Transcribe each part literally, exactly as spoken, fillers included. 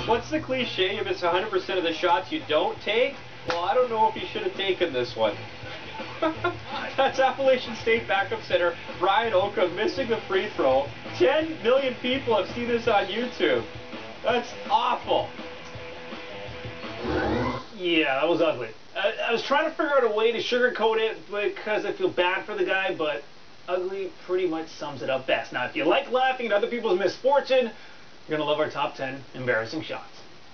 What's the cliche? You miss one hundred percent of the shots you don't take? Well, I don't know if you should have taken this one. That's Appalachian State backup center Brian Oka missing the free throw. ten million people have seen this on YouTube. That's awful. Yeah, that was ugly. I, I was trying to figure out a way to sugarcoat it because I feel bad for the guy, but ugly pretty much sums it up best. Now, if you like laughing at other people's misfortune, you're going to love our top ten embarrassing shots.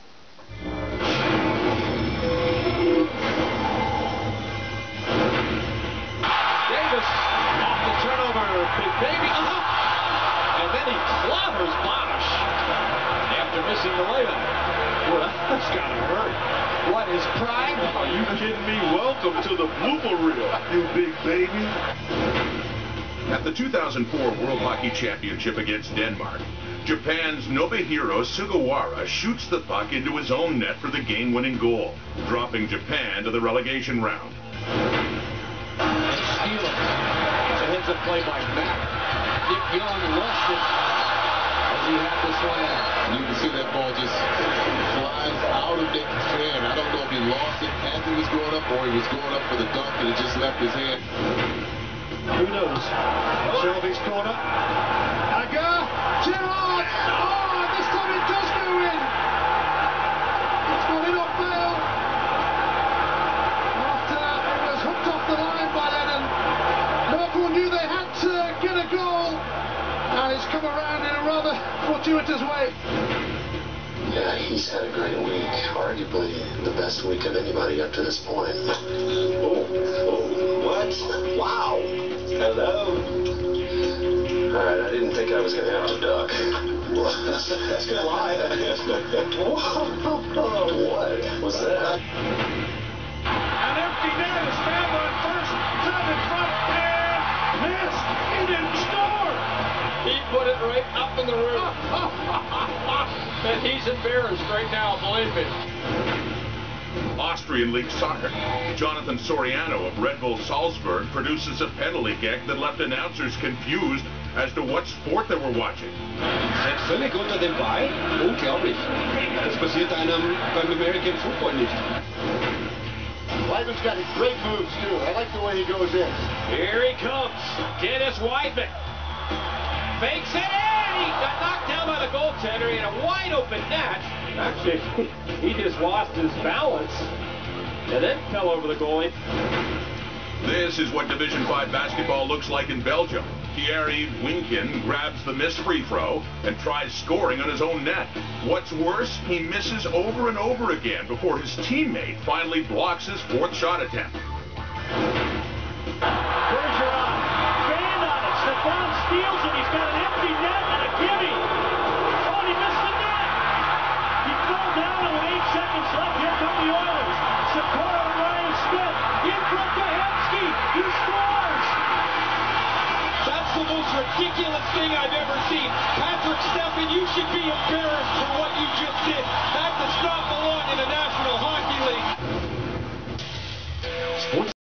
Davis off the turnover, Big Baby, uh-huh. And then he clobbers Bosch after missing the layup. Well, that's gotta hurt. What, his pride? Are you kidding me? Welcome to the blooper reel, you big baby. At the two thousand four World Hockey Championship against Denmark, Japan's Nobuhiro Sugawara shoots the puck into his own net for the game-winning goal, dropping Japan to the relegation round. And steal it. It's a heads-up play by Mack. Nick Young lost it as he had this one out. You can see that ball just flies out of Nick's hand. I don't know if he lost it as he was going up or he was going up for the dunk and it just left his hand. Who knows? Shelby's corner. Aga! Gerrard! Oh, this time it does go in! It's gone in off bail. After it was hooked off the line by Lennon. Liverpool knew they had to get a goal. And it's come around in a rather fortuitous way. Yeah, he's had a great week. Arguably the best week of anybody up to this point. Oh, oh, what? Wow. Hello. All right, I didn't think I was going to have to duck. That's, that's going to lie. What was that? An empty net is found on first. Time in front and missed. He didn't score. He put it right up in the roof. And he's embarrassed right now, believe me. Austrian League Soccer. Jonathan Soriano of Red Bull Salzburg produces a penalty kick that left announcers confused as to what sport they were watching. Fällt völlig unter den Ball. Unglaublich. Das passiert einem beim American Football nicht. Weidman's got great moves, too. I like the way he goes in. Here he comes. Dennis Weidman. Fakes it in. He got knocked down by the goaltender. He had a wide open net. Actually, he just lost his balance and then fell over the goalie. This is what Division five basketball looks like in Belgium. Thierry Winkin grabs the missed free throw and tries scoring on his own net. What's worse, he misses over and over again before his teammate finally blocks his fourth shot attempt.